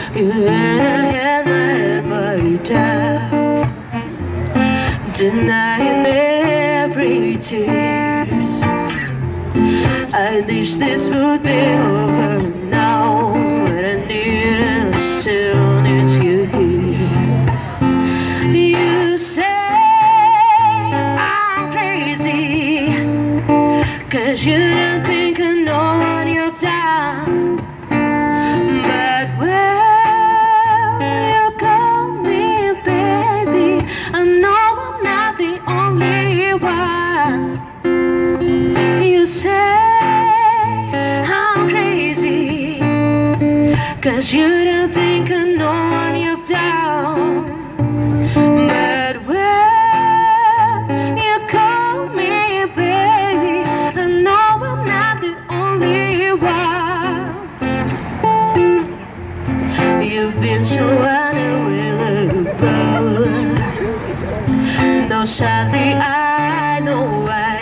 You had my head while you died, denying every tears. I wish this would be over now, but I need and still need you here. You say I'm crazy, 'cause you don't think I know what you've done. But well, you call me baby, I know I'm not the only one. You say I'm crazy, 'cause you don't think I know what you've done. But well, you call me baby, I know I'm not the only one. You've been so unavailable. No, sadly I know why.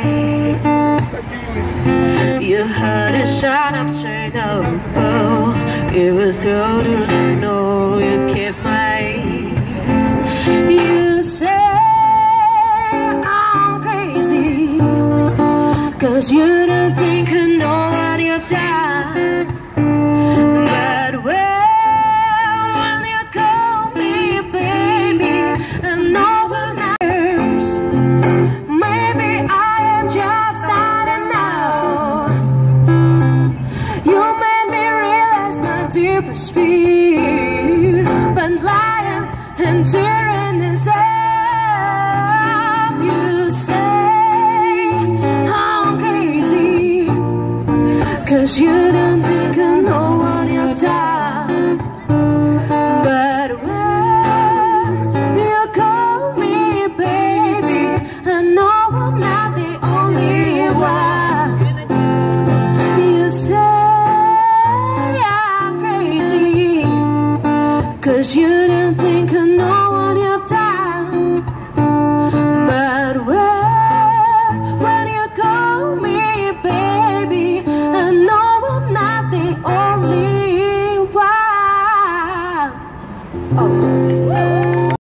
You heard a sound of Chernobyl. You were thrown to know you kept mine. You say I'm crazy, 'cause you don't think I know what you've done. But well, when you call me baby, I know what matters. Maybe I am just starting now. You made me realize my deepest fear, but lying and tearing is up. You say I'm crazy, 'cause you don't think I know what you've done. But well, you call me baby, I know I'm not the only one. You say I'm crazy, 'cause you don't think I know what